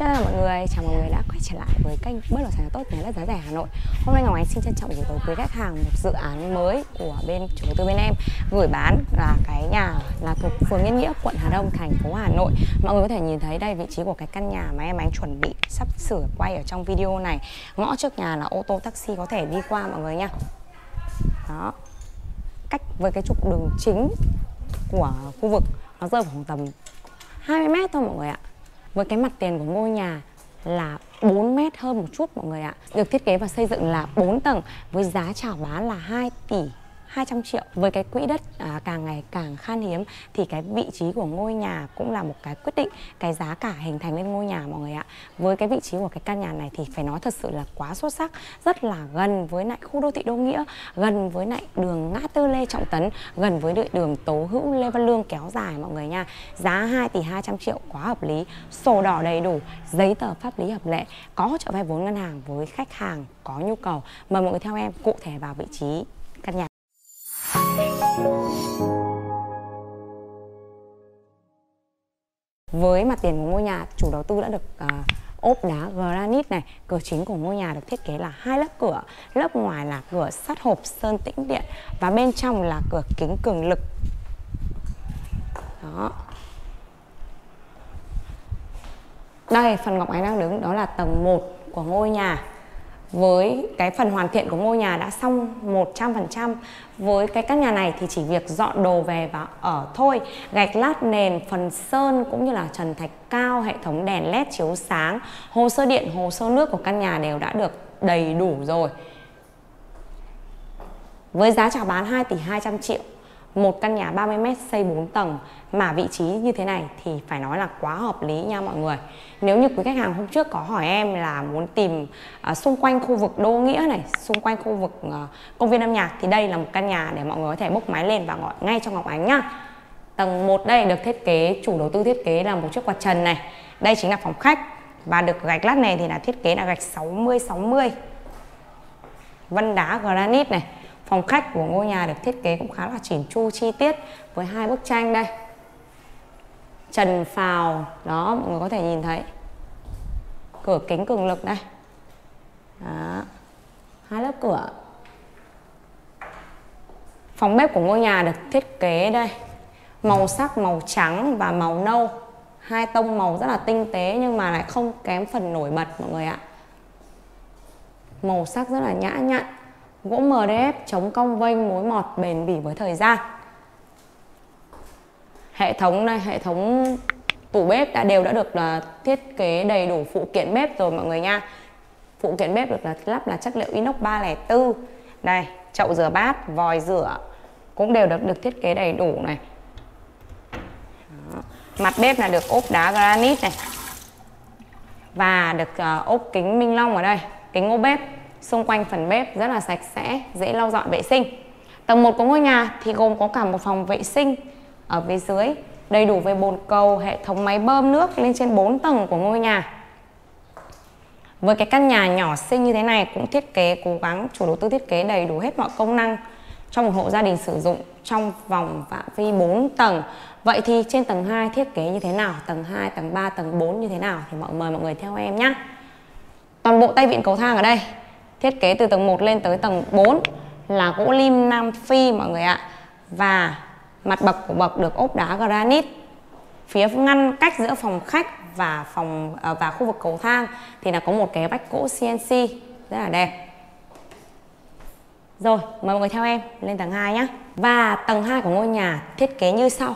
Xin chào mọi người, chào mọi người đã quay trở lại với kênh bất động sản tốt nhà đất giá rẻ Hà Nội. Hôm nay Ngọc Ánh xin trân trọng gửi tới quý khách hàng một dự án mới của bên chủ đầu tư bên em gửi bán là cái nhà là thuộc phường Yên Nghĩa, quận Hà Đông, thành phố Hà Nội. Mọi người có thể nhìn thấy đây vị trí của cái căn nhà mà em Ánh chuẩn bị sắp sửa quay ở trong video này. Ngõ trước nhà là ô tô taxi có thể đi qua mọi người nha. Đó, cách với cái trục đường chính của khu vực nó rơi khoảng tầm 20 m thôi mọi người ạ. Với cái mặt tiền của ngôi nhà là 4 m hơn một chút mọi người ạ. Được thiết kế và xây dựng là 4 tầng với giá chào bán là 2 tỷ 200 triệu. Với cái quỹ đất càng ngày càng khan hiếm thì cái vị trí của ngôi nhà cũng là một cái quyết định cái giá cả hình thành lên ngôi nhà mọi người ạ. Với cái vị trí của cái căn nhà này thì phải nói thật sự là quá xuất sắc, rất là gần với lại khu đô thị Đô Nghĩa, gần với lại đường ngã tư Lê Trọng Tấn, gần với đường Tố Hữu Lê Văn Lương kéo dài mọi người nha. Giá 2 tỷ 200 triệu quá hợp lý, sổ đỏ đầy đủ, giấy tờ pháp lý hợp lệ, có hỗ trợ vay vốn ngân hàng với khách hàng có nhu cầu. Mời mọi người theo em cụ thể vào vị trí căn nhà. Với mặt tiền của ngôi nhà, chủ đầu tư đã được ốp đá granite này. Cửa chính của ngôi nhà được thiết kế là 2 lớp cửa. Lớp ngoài là cửa sắt hộp sơn tĩnh điện và bên trong là cửa kính cường lực. Đó. Đây, phần Ngọc Ánh đang đứng đó là tầng 1 của ngôi nhà. Với cái phần hoàn thiện của ngôi nhà đã xong 100%. Với cái căn nhà này thì chỉ việc dọn đồ về và ở thôi. Gạch lát nền, phần sơn cũng như là trần thạch cao, hệ thống đèn led chiếu sáng, hồ sơ điện, hồ sơ nước của căn nhà đều đã được đầy đủ rồi. Với giá chào bán 2 tỷ 200 triệu, một căn nhà 30 m xây 4 tầng mà vị trí như thế này thì phải nói là quá hợp lý nha mọi người. Nếu như quý khách hàng hôm trước có hỏi em là muốn tìm xung quanh khu vực Đô Nghĩa này, xung quanh khu vực công viên âm nhạc thì đây là một căn nhà để mọi người có thể bốc máy lên và gọi ngay cho Ngọc Ánh nhá. Tầng 1 đây được thiết kế, chủ đầu tư thiết kế là một chiếc quạt trần này. Đây chính là phòng khách và được gạch lát này thì là thiết kế là gạch 60-60. Vân đá granite này. Phòng khách của ngôi nhà được thiết kế cũng khá là chỉn chu chi tiết với 2 bức tranh đây. Trần phào, đó mọi người có thể nhìn thấy. Cửa kính cường lực đây. Đó. 2 lớp cửa. Phòng bếp của ngôi nhà được thiết kế đây. Màu sắc màu trắng và màu nâu. 2 tông màu rất là tinh tế nhưng mà lại không kém phần nổi bật mọi người ạ. Màu sắc rất là nhã nhặn. Gỗ MDF chống cong vênh, mối mọt bền bỉ với thời gian. Hệ thống đây, hệ thống tủ bếp đã được thiết kế đầy đủ phụ kiện bếp rồi mọi người nha. Phụ kiện bếp được lắp là chất liệu inox 304. Đây, chậu rửa bát, vòi rửa cũng đều được thiết kế đầy đủ này. Đó. Mặt bếp là được ốp đá granite này. Và được ốp kính Minh Long ở đây, kính ô bếp. Xung quanh phần bếp rất là sạch sẽ, dễ lau dọn vệ sinh. Tầng 1 của ngôi nhà thì gồm có cả một phòng vệ sinh ở phía dưới, đầy đủ về bồn cầu, hệ thống máy bơm nước lên trên 4 tầng của ngôi nhà. Với cái căn nhà nhỏ xinh như thế này cũng thiết kế cố gắng chủ đầu tư thiết kế đầy đủ hết mọi công năng cho một hộ gia đình sử dụng trong vòng phạm vi 4 tầng. Vậy thì trên tầng 2 thiết kế như thế nào? Tầng 2, tầng 3, tầng 4 như thế nào? Thì mời mọi người theo em nhé. Toàn bộ tay vịn cầu thang ở đây thiết kế từ tầng 1 lên tới tầng 4 là gỗ lim Nam Phi mọi người ạ. Và mặt bậc của bậc được ốp đá granite. Phía ngăn cách giữa phòng khách và khu vực cầu thang thì là có một cái vách gỗ CNC rất là đẹp. Rồi, mời mọi người theo em lên tầng 2 nhé. Và tầng 2 của ngôi nhà thiết kế như sau.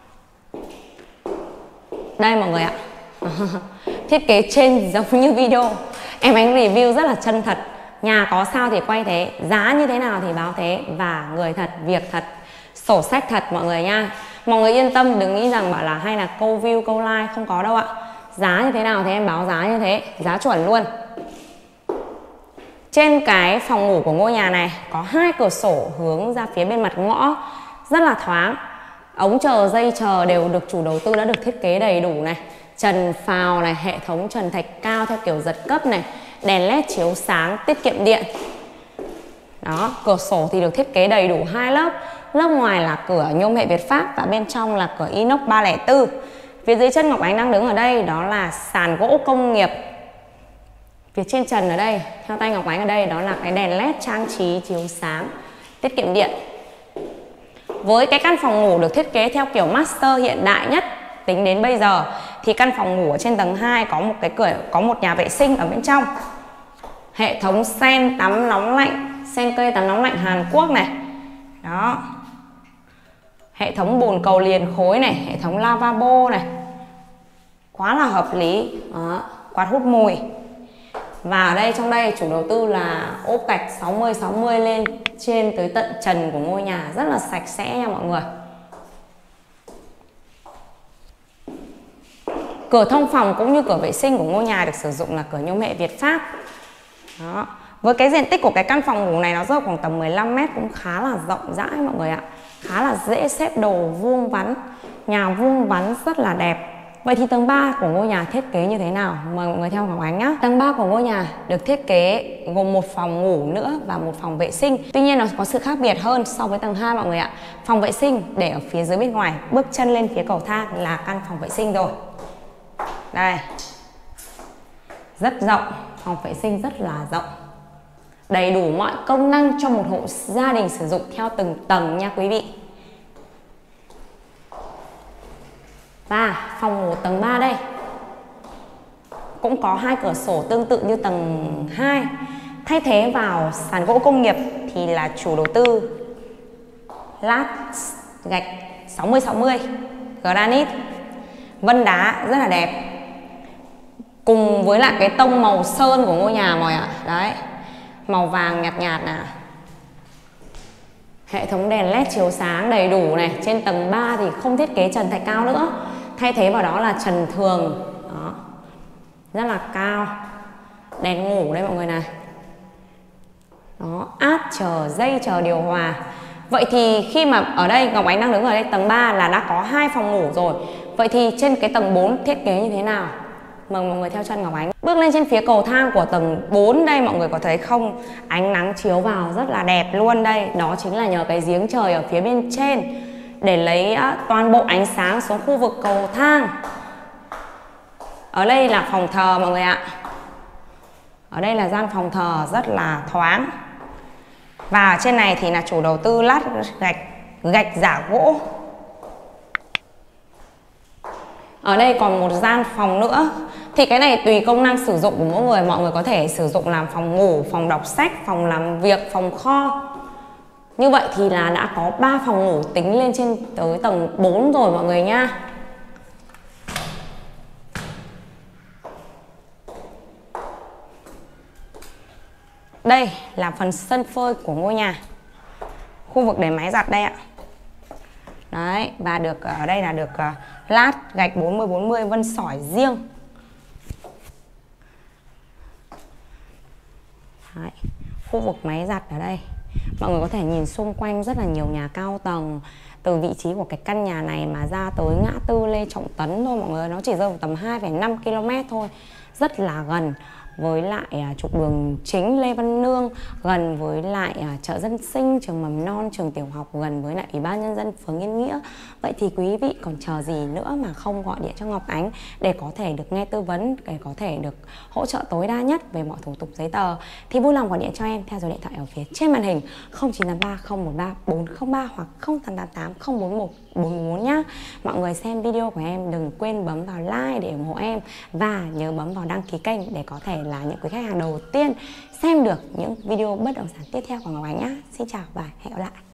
Đây mọi người ạ. Thiết kế trên giống như video. Em Ánh review rất là chân thật. Nhà có sao thì quay thế, giá như thế nào thì báo thế. Và người thật, việc thật, sổ sách thật mọi người nha. Mọi người yên tâm, đừng nghĩ rằng bảo là hay là câu view, câu like, không có đâu ạ. Giá như thế nào thì em báo giá như thế, giá chuẩn luôn. Trên cái phòng ngủ của ngôi nhà này có 2 cửa sổ hướng ra phía bên mặt ngõ, rất là thoáng. Ống chờ, dây chờ đều được chủ đầu tư đã được thiết kế đầy đủ này. Trần phào này, hệ thống trần thạch cao theo kiểu giật cấp này, đèn led chiếu sáng tiết kiệm điện. Đó, cửa sổ thì được thiết kế đầy đủ 2 lớp. Lớp ngoài là cửa nhôm hệ Việt Pháp và bên trong là cửa inox 304. Phía dưới chân Ngọc Ánh đang đứng ở đây đó là sàn gỗ công nghiệp. Phía trên trần ở đây, theo tay Ngọc Ánh ở đây đó là cái đèn led trang trí chiếu sáng, tiết kiệm điện. Với cái căn phòng ngủ được thiết kế theo kiểu master hiện đại nhất tính đến bây giờ thì căn phòng ngủ ở trên tầng 2 có một cái cửa, có một nhà vệ sinh ở bên trong. Hệ thống sen tắm nóng lạnh, sen cây tắm nóng lạnh Hàn Quốc này. Đó. Hệ thống bồn cầu liền khối này, hệ thống lavabo này. Quá là hợp lý. Đó, quạt hút mùi. Và ở đây, trong đây chủ đầu tư là ốp gạch 60-60 lên trên tới tận trần của ngôi nhà, rất là sạch sẽ nha mọi người. Cửa thông phòng cũng như cửa vệ sinh của ngôi nhà được sử dụng là cửa nhôm hệ Việt Pháp. Đó. Với cái diện tích của cái căn phòng ngủ này nó rơi khoảng tầm 15 m, cũng khá là rộng rãi mọi người ạ. Khá là dễ xếp đồ, vuông vắn. Nhà vuông vắn rất là đẹp. Vậy thì tầng 3 của ngôi nhà thiết kế như thế nào? Mời mọi người theo Ngọc Ánh nhé. Tầng 3 của ngôi nhà được thiết kế gồm một phòng ngủ nữa và một phòng vệ sinh. Tuy nhiên nó có sự khác biệt hơn so với tầng 2 mọi người ạ. Phòng vệ sinh để ở phía dưới bên ngoài, bước chân lên phía cầu thang là căn phòng vệ sinh rồi. Đây. Rất rộng, phòng vệ sinh rất là rộng. Đầy đủ mọi công năng cho một hộ gia đình sử dụng theo từng tầng nha quý vị. Và phòng ngủ tầng 3 đây cũng có hai cửa sổ tương tự như tầng 2. Thay thế vào sàn gỗ công nghiệp thì là chủ đầu tư lát gạch 60-60 granite, vân đá rất là đẹp. Cùng với lại cái tông màu sơn của ngôi nhà mọi ạ. Đấy, màu vàng nhạt nhạt nè. Hệ thống đèn led chiếu sáng đầy đủ này. Trên tầng 3 thì không thiết kế trần thạch cao nữa, thay thế vào đó là trần thường. Đó, rất là cao. Đèn ngủ đây mọi người này. Đó, át chờ, dây chờ điều hòa. Vậy thì khi mà ở đây Ngọc Ánh đang đứng ở đây tầng 3 là đã có 2 phòng ngủ rồi. Vậy thì trên cái tầng 4 thiết kế như thế nào? Mời mọi người theo chân Ngọc Ánh. Bước lên trên phía cầu thang của tầng 4 đây, mọi người có thấy không? Ánh nắng chiếu vào rất là đẹp luôn đây. Đó chính là nhờ cái giếng trời ở phía bên trên để lấy toàn bộ ánh sáng xuống khu vực cầu thang. Ở đây là phòng thờ mọi người ạ. Ở đây là gian phòng thờ rất là thoáng. Và ở trên này thì là chủ đầu tư lát gạch giả gỗ. Ở đây còn một gian phòng nữa. Thì cái này tùy công năng sử dụng của mỗi người. Mọi người có thể sử dụng làm phòng ngủ, phòng đọc sách, phòng làm việc, phòng kho. Như vậy thì là đã có 3 phòng ngủ tính lên trên tới tầng 4 rồi mọi người nha. Đây là phần sân phơi của ngôi nhà. Khu vực để máy giặt đây ạ. Đấy, và được ở đây là được lát gạch 40-40 vân sỏi riêng. Đấy, khu vực máy giặt ở đây. Mọi người có thể nhìn xung quanh rất là nhiều nhà cao tầng. Từ vị trí của cái căn nhà này mà ra tới ngã tư Lê Trọng Tấn thôi mọi người, nó chỉ rơi vào tầm 2,5 km thôi. Rất là gần với lại trục đường chính Lê Văn Lương, gần với lại chợ dân sinh, trường mầm non, trường tiểu học, gần với lại Ủy ban Nhân dân phường Yên Nghĩa. Vậy thì quý vị còn chờ gì nữa mà không gọi điện cho Ngọc Ánh để có thể được nghe tư vấn, để có thể được hỗ trợ tối đa nhất về mọi thủ tục giấy tờ. Thì vui lòng gọi điện cho em theo số điện thoại ở phía trên màn hình 0983 013 403 hoặc 0888 041 444 nhá. Mọi người xem video của em đừng quên bấm vào like để ủng hộ em và nhớ bấm vào đăng ký kênh để có thể là những quý khách hàng đầu tiên xem được những video bất động sản tiếp theo của Ngọc Ánh nhá. Xin chào và hẹn gặp lại.